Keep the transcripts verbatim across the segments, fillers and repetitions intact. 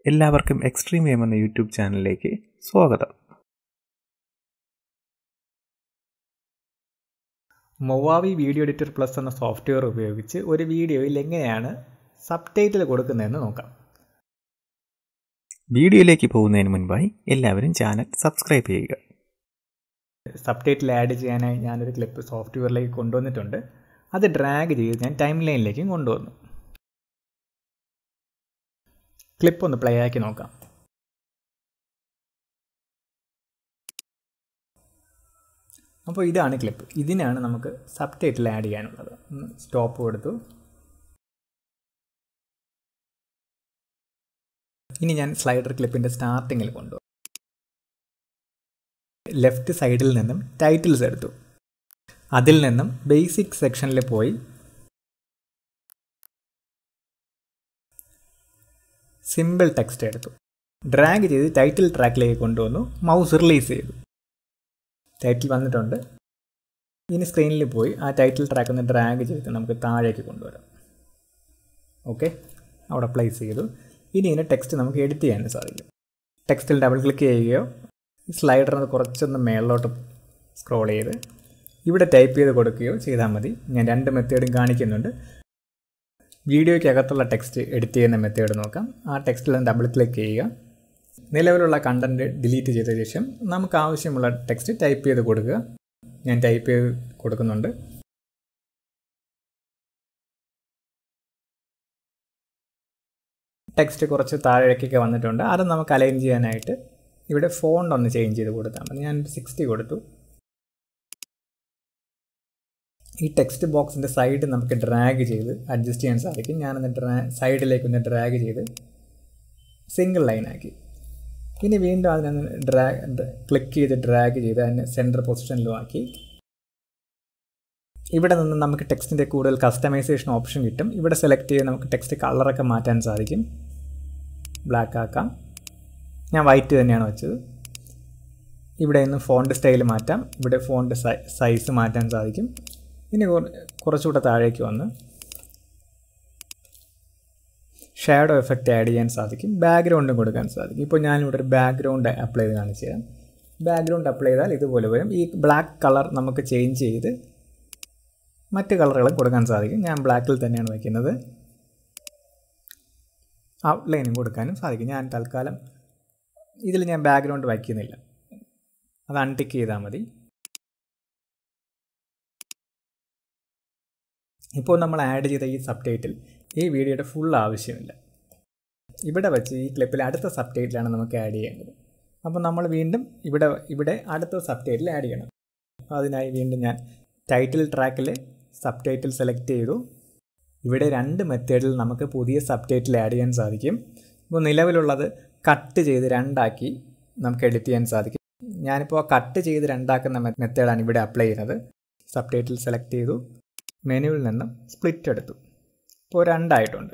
എല്ലാവർക്കും Xstream എന്ന YouTube ചാനലിലേക്ക് സ്വാഗതം. Movavi Video Editor Plus എന്ന സോഫ്റ്റ്വെയർ ഉപയോഗിച്ച് ഒരു വീഡിയോയിൽ എങ്ങനെയാണ് സബ്ടൈറ്റിൽ കൊടുക്കുന്നതെന്ന് നോക്കാം. വീഡിയോയിലേക്ക് പോകുന്നതിന് മുൻപായി എല്ലാവരും ചാനൽ സബ്സ്ക്രൈബ് ചെയ്യുക. സബ്ടൈറ്റിൽ ആഡ് ചെയ്യാനായി ഞാനൊരു ക്ലിപ്പ് സോഫ്റ്റ്വെയറിലേക്ക് കൊണ്ടുവന്നിട്ടുണ്ട്. അത് ഡ്രാഗ് ചെയ്ത് ഞാൻ ടൈം ലൈനിലേക്കും കൊണ്ടുവന്നു. ക്ലിപ്പ് ഒന്ന് പ്ലേ ആക്കി നോക്കാം. അപ്പോൾ ഇതാണ് ക്ലിപ്പ്. ഇതിനാണ് നമുക്ക് സബ്ടൈറ്റിൽ ആഡ് ചെയ്യാനുള്ളത്. സ്റ്റോപ്പ് കൊടുത്തു. ഇനി ഞാൻ സ്ലൈഡർ ക്ലിപ്പിൻ്റെ സ്റ്റാർട്ടിങ്ങിൽ കൊണ്ടുപോകും. ലെഫ്റ്റ് സൈഡിൽ നിന്നും ടൈറ്റിൽസ് എടുത്തു. അതിൽ നിന്നും ബേസിക് സെക്ഷനിൽ പോയി സിമ്പിൾ ടെക്സ്റ്റ് എടുത്തു. ഡ്രാഗ് ചെയ്ത് ടൈറ്റിൽ ട്രാക്കിലേക്ക് കൊണ്ടുവന്നു. മൗസ് റിലീസ് ചെയ്തു. ടൈറ്റിൽ വന്നിട്ടുണ്ട്. ഇനി സ്ക്രീനിൽ പോയി ആ ടൈറ്റിൽ ട്രാക്ക് ഒന്ന് ഡ്രാഗ് ചെയ്ത് നമുക്ക് താഴേക്ക് കൊണ്ടുവരാം. ഓക്കെ, അവിടെ പ്ലേസ് ചെയ്തു. ഇനി ഇതിൻ്റെ ടെക്സ്റ്റ് നമുക്ക് എഡിറ്റ് ചെയ്യാൻ സാധിക്കും. ടെക്സ്റ്റിൽ ഡബിൾ ക്ലിക്ക് ചെയ്യുകയോ സ്ലൈഡറിന് കുറച്ചൊന്ന് മേളിലോട്ട് സ്ക്രോൾ ചെയ്ത് ഇവിടെ ടൈപ്പ് ചെയ്ത് കൊടുക്കുകയോ ചെയ്താൽ മതി. ഞാൻ രണ്ട് മെത്തേഡും കാണിക്കുന്നുണ്ട്. വീഡിയോയ്ക്ക് അകത്തുള്ള ടെക്സ്റ്റ് എഡിറ്റ് ചെയ്യുന്ന മെത്തേഡ് നോക്കാം. ആ ടെക്സ്റ്റിൽ ഡബിൾ ക്ലിക്ക് ചെയ്യുക. നിലവിലുള്ള കണ്ടൻറ്റ് ഡിലീറ്റ് ചെയ്ത ശേഷം നമുക്ക് ആവശ്യമുള്ള ടെക്സ്റ്റ് ടൈപ്പ് ചെയ്ത് കൊടുക്കുക. ഞാൻ ടൈപ്പ് ചെയ്ത് കൊടുക്കുന്നുണ്ട്. ടെക്സ്റ്റ് കുറച്ച് താഴേക്കൊക്കെ വന്നിട്ടുണ്ട്. അത് നമുക്ക് അലൈൻ ചെയ്യാനായിട്ട് ഇവിടെ ഫോണ്ട് ഒന്ന് ചേഞ്ച് ചെയ്ത് കൊടുത്താൽ മതി. ഞാൻ സിക്സ്റ്റി കൊടുത്തു. ഈ ടെക്സ്റ്റ് ബോക്സിൻ്റെ സൈഡ് നമുക്ക് ഡ്രാഗ് ചെയ്ത് അഡ്ജസ്റ്റ് ചെയ്യാൻ സാധിക്കും. ഞാനൊന്ന് ഡ്രാ സൈഡിലേക്ക് ഒന്ന് ഡ്രാഗ് ചെയ്ത് സിംഗിൾ ലൈനാക്കി. ഇനി വീണ്ടും അതിനൊന്ന് ഡ്രാഗ് ക്ലിക്ക് ചെയ്ത് ഡ്രാഗ് ചെയ്ത് അതിനെ സെൻറ്റർ പൊസിഷനിലും ആക്കി. ഇവിടെ നിന്ന് നമുക്ക് ടെക്സ്റ്റിൻ്റെ കൂടുതൽ കസ്റ്റമൈസേഷൻ ഓപ്ഷൻ കിട്ടും. ഇവിടെ സെലക്ട് ചെയ്ത് നമുക്ക് ടെക്സ്റ്റ് കളറൊക്കെ മാറ്റാൻ സാധിക്കും. ബ്ലാക്ക് ആക്കാം. ഞാൻ വൈറ്റ് തന്നെയാണ് വെച്ചത്. ഇവിടെ നിന്ന് ഫോണ്ട് സ്റ്റൈൽ മാറ്റാം. ഇവിടെ ഫോണ്ട് സൈസ് മാറ്റാൻ സാധിക്കും. ഇനി കുറച്ചുകൂടെ താഴേക്ക് വന്ന് ഷാഡോ എഫക്റ്റ് ആഡ് ചെയ്യാൻ സാധിക്കും. ബാക്ക്ഗ്രൗണ്ടും കൊടുക്കാൻ സാധിക്കും. ഇപ്പോൾ ഞാനിവിടെ ഒരു ബാക്ക്ഗ്രൗണ്ട് അപ്ലൈ ചെയ്ത് കാണിച്ചു തരാം. ബാക്ക്ഗ്രൗണ്ട് അപ്ലൈ ചെയ്താൽ ഇതുപോലെ വരും. ഈ ബ്ലാക്ക് കളർ നമുക്ക് ചേഞ്ച് ചെയ്ത് മറ്റ് കളറുകളും കൊടുക്കാൻ സാധിക്കും. ഞാൻ ബ്ലാക്കിൽ തന്നെയാണ് വയ്ക്കുന്നത്. ഔട്ട്ലൈനും കൊടുക്കാനും സാധിക്കും. ഞാൻ തൽക്കാലം ഇതിൽ ഞാൻ ബാക്ക്ഗ്രൗണ്ട് വയ്ക്കുന്നില്ല. അത് അൺടിക്ക് ചെയ്താൽ മതി. ഇപ്പോൾ നമ്മൾ ആഡ് ചെയ്ത ഈ സബ്ടൈറ്റിൽ ഈ വീഡിയോയുടെ ഫുൾ ആവശ്യമില്ല. ഇവിടെ വെച്ച് ഈ ക്ലിപ്പിൽ അടുത്ത സബ്ടൈറ്റിലാണ് നമുക്ക് ആഡ് ചെയ്യേണ്ടത്. അപ്പോൾ നമ്മൾ വീണ്ടും ഇവിടെ ഇവിടെ അടുത്ത സബ്ടൈറ്റിൽ ആഡ് ചെയ്യണം. അപ്പോൾ അതിനായി വീണ്ടും ഞാൻ ടൈറ്റിൽ ട്രാക്കിൽ സബ്ടൈറ്റിൽ സെലക്ട് ചെയ്തു. ഇവിടെ രണ്ട് മെത്തേഡിൽ നമുക്ക് പുതിയ സബ്ടൈറ്റിൽ ആഡ് ചെയ്യാൻ സാധിക്കും. ഇപ്പോൾ നിലവിലുള്ളത് കട്ട് ചെയ്ത് രണ്ടാക്കി നമുക്ക് എഡിറ്റ് ചെയ്യാൻ സാധിക്കും. ഞാനിപ്പോൾ കട്ട് ചെയ്ത് രണ്ടാക്കുന്ന മെത്തേഡാണ് ഇവിടെ അപ്ലൈ ചെയ്യുന്നത്. സബ്ടൈറ്റിൽ സെലക്ട് ചെയ്തു. മെനുവിൽ നിന്നും സ്പ്ലിറ്റ് എടുത്തു. ഇപ്പോൾ രണ്ടായിട്ടുണ്ട്.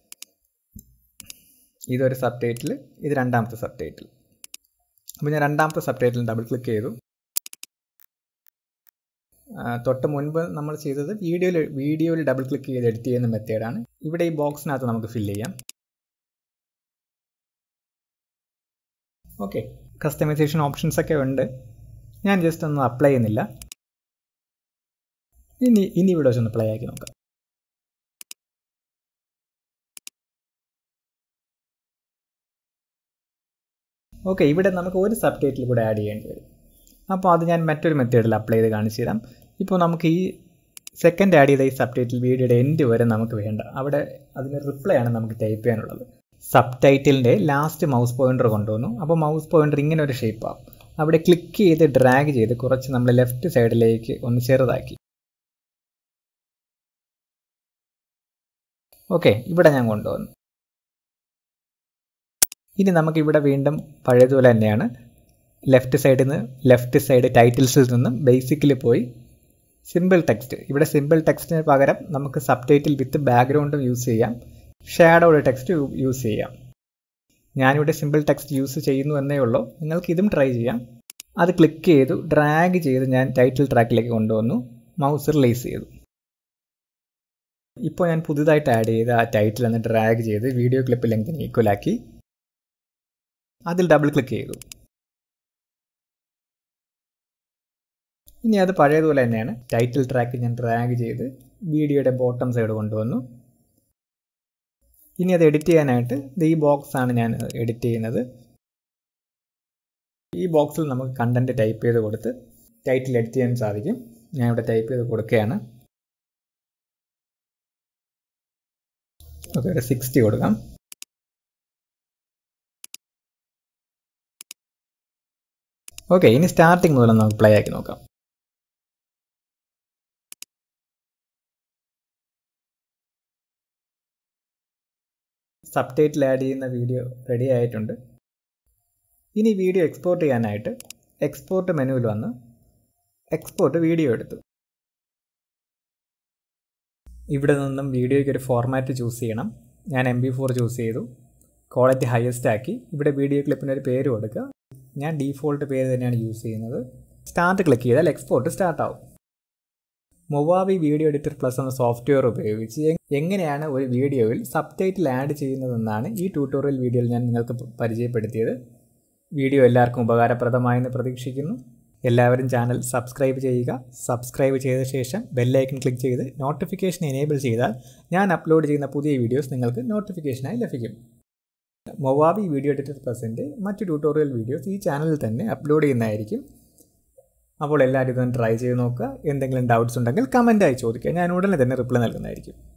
ഇതൊരു സബ്ടൈറ്റിൽ, ഇത് രണ്ടാമത്തെ സബ്ടൈറ്റിൽ. അപ്പോൾ ഞാൻ രണ്ടാമത്തെ സബ്ടൈറ്റിൽ ഡബിൾ ക്ലിക്ക് ചെയ്തു. തൊട്ട് മുൻപ് നമ്മൾ ചെയ്തത് വീഡിയോയിൽ വീഡിയോയിൽ ഡബിൾ ക്ലിക്ക് ചെയ്ത് എഡിറ്റ് ചെയ്യുന്ന മെത്തേഡാണ്. ഇവിടെ ഈ ബോക്സിനകത്ത് നമുക്ക് ഫില്ല് ചെയ്യാം. ഓക്കെ, കസ്റ്റമൈസേഷൻ ഓപ്ഷൻസ് ഒക്കെ ഉണ്ട്. ഞാൻ ജസ്റ്റ് ഒന്നും അപ്ലൈ ചെയ്യുന്നില്ല. ഇനി ഇനി ഇവിടെ വെച്ചൊന്ന് പ്ലേ ആക്കി നോക്കാം. ഓക്കെ, ഇവിടെ നമുക്ക് ഒരു സബ്ടൈറ്റിൽ കൂടെ ആഡ് ചെയ്യേണ്ടി വരും. അപ്പോൾ അത് ഞാൻ മറ്റൊരു മെത്തേഡിൽ അപ്ലൈ ചെയ്ത് കാണിച്ചു തരാം. ഇപ്പോൾ നമുക്ക് ഈ സെക്കൻഡ് ആഡ് ചെയ്ത ഈ സബ്ടൈറ്റിൽ വീഡിയോയുടെ എൻഡ് വരെ നമുക്ക് വേണ്ട. അവിടെ അതിന് റിപ്ലൈ ആണ് നമുക്ക് ടൈപ്പ് ചെയ്യാനുള്ളത്. സബ്ടൈറ്റിലിൻ്റെ ലാസ്റ്റ് മൗസ് പോയിൻ്റർ കൊണ്ടുവന്നു. അപ്പോൾ മൗസ് പോയിൻ്റർ ഇങ്ങനെ ഒരു ഷേപ്പാകും. അവിടെ ക്ലിക്ക് ചെയ്ത് ഡ്രാഗ് ചെയ്ത് കുറച്ച് നമ്മൾ ലെഫ്റ്റ് സൈഡിലേക്ക് ഒന്ന് ചെറുതാക്കി. ഓക്കെ, ഇവിടെ ഞാൻ കൊണ്ടുവന്നു. ഇനി നമുക്കിവിടെ വീണ്ടും പഴയതുപോലെ തന്നെയാണ്. ലെഫ്റ്റ് സൈഡിൽ നിന്ന് ലെഫ്റ്റ് സൈഡ് ടൈറ്റിൽസിൽ നിന്നും ബേസിക്കിൽ പോയി സിമ്പിൾ ടെക്സ്റ്റ്. ഇവിടെ സിമ്പിൾ ടെക്സ്റ്റിന് പകരം നമുക്ക് സബ്ടൈറ്റിൽ വിത്ത് ബാക്ക്ഗ്രൗണ്ടും യൂസ് ചെയ്യാം. ഷാഡോയുടെ ടെക്സ്റ്റ് യൂസ് ചെയ്യാം. ഞാനിവിടെ സിമ്പിൾ ടെക്സ്റ്റ് യൂസ് ചെയ്യുന്നു എന്നേ ഉള്ളൂ. നിങ്ങൾക്ക് ഇതും ട്രൈ ചെയ്യാം. അത് ക്ലിക്ക് ചെയ്തു ഡ്രാഗ് ചെയ്ത് ഞാൻ ടൈറ്റിൽ ട്രാക്കിലേക്ക് കൊണ്ടുവന്നു. മൗസ് റിലീസ് ചെയ്തു. ഇപ്പോൾ ഞാൻ പുതുതായിട്ട് ആഡ് ചെയ്ത ആ ടൈറ്റിൽ ഒന്ന് ഡ്രാഗ് ചെയ്ത് വീഡിയോ ക്ലിപ്പ് ലെങ്തിന് ഈക്വൽ ആക്കി അതിൽ ഡബിൾ ക്ലിക്ക് ചെയ്തു. ഇനി അത് പഴയതുപോലെ തന്നെയാണ്. ടൈറ്റിൽ ട്രാക്ക് ഞാൻ ഡ്രാഗ് ചെയ്ത് വീഡിയോയുടെ ബോട്ടം സൈഡ് കൊണ്ടുവന്നു. ഇനി അത് എഡിറ്റ് ചെയ്യാനായിട്ട് ഈ ബോക്സ് ആണ് ഞാൻ എഡിറ്റ് ചെയ്യുന്നത്. ഈ ബോക്സിൽ നമുക്ക് കണ്ടന്റ് ടൈപ്പ് ചെയ്ത് കൊടുത്ത് ടൈറ്റിൽ എഡിറ്റ് ചെയ്യാൻ സാധിക്കും. ഞാൻ ഇവിടെ ടൈപ്പ് ചെയ്ത് കൊടുക്കുകയാണ്. ഓക്കെ, ഒരു സിക്സ്റ്റി കൊടുക്കാം. ഓക്കെ, ഇനി സ്റ്റാർട്ടിങ് മുതൽ നമുക്ക് പ്ലേ ആക്കി നോക്കാം. സബ്ടൈറ്റിൽ ആഡ് ചെയ്യുന്ന വീഡിയോ റെഡി ആയിട്ടുണ്ട്. ഇനി വീഡിയോ എക്സ്പോർട്ട് ചെയ്യാനായിട്ട് എക്സ്പോർട്ട് മെനുവിൽ വന്ന് എക്സ്പോർട്ട് വീഡിയോ എടുത്തു. ഇവിടെ നിന്നും വീഡിയോയ്ക്ക് ഒരു ഫോർമാറ്റ് ചൂസ് ചെയ്യണം. ഞാൻ എം ബി ഫോർ ചൂസ് ചെയ്തു. ക്വാളിറ്റി ഹയസ്റ്റ് ആക്കി. ഇവിടെ വീഡിയോ ക്ലിപ്പിന് ഒരു പേര് കൊടുക്കുക. ഞാൻ ഡീഫോൾട്ട് പേര് തന്നെയാണ് യൂസ് ചെയ്യുന്നത്. സ്റ്റാർട്ട് ക്ലിക്ക് ചെയ്താൽ എക്സ്പോർട്ട് സ്റ്റാർട്ട് ആവും. മൊവാവി വീഡിയോ എഡിറ്റർ പ്ലസ് എന്ന സോഫ്റ്റ്വെയർ ഉപയോഗിച്ച് എങ്ങനെയാണ് ഒരു വീഡിയോയിൽ സബ്ടൈറ്റിൽ ആഡ് ചെയ്യുന്നതെന്നാണ് ഈ ട്യൂട്ടോറിയൽ വീഡിയോയിൽ ഞാൻ നിങ്ങൾക്ക് പരിചയപ്പെടുത്തിയത്. വീഡിയോ എല്ലാവർക്കും ഉപകാരപ്രദമായെന്ന് പ്രതീക്ഷിക്കുന്നു. എല്ലാവരും ചാനൽ സബ്സ്ക്രൈബ് ചെയ്യുക. സബ്സ്ക്രൈബ് ചെയ്ത ശേഷം ബെല്ലൈക്കൺ ക്ലിക്ക് ചെയ്ത് നോട്ടിഫിക്കേഷൻ എനേബിൾ ചെയ്താൽ ഞാൻ അപ്ലോഡ് ചെയ്യുന്ന പുതിയ വീഡിയോസ് നിങ്ങൾക്ക് നോട്ടിഫിക്കേഷനായി ലഭിക്കും. മൊവാവി വീഡിയോ എഡിറ്റർ പ്ലസിൻ്റെ മറ്റ് ട്യൂട്ടോറിയൽ വീഡിയോസ് ഈ ചാനലിൽ തന്നെ അപ്ലോഡ് ചെയ്യുന്നതായിരിക്കും. അപ്പോൾ എല്ലാവരും ഇതൊന്ന് ട്രൈ ചെയ്ത് നോക്കുക. എന്തെങ്കിലും ഡൗട്ട്സ് ഉണ്ടെങ്കിൽ കമൻറ്റായി ചോദിക്കുക. ഞാൻ ഉടനെ തന്നെ റിപ്ലൈ നൽകുന്നതായിരിക്കും.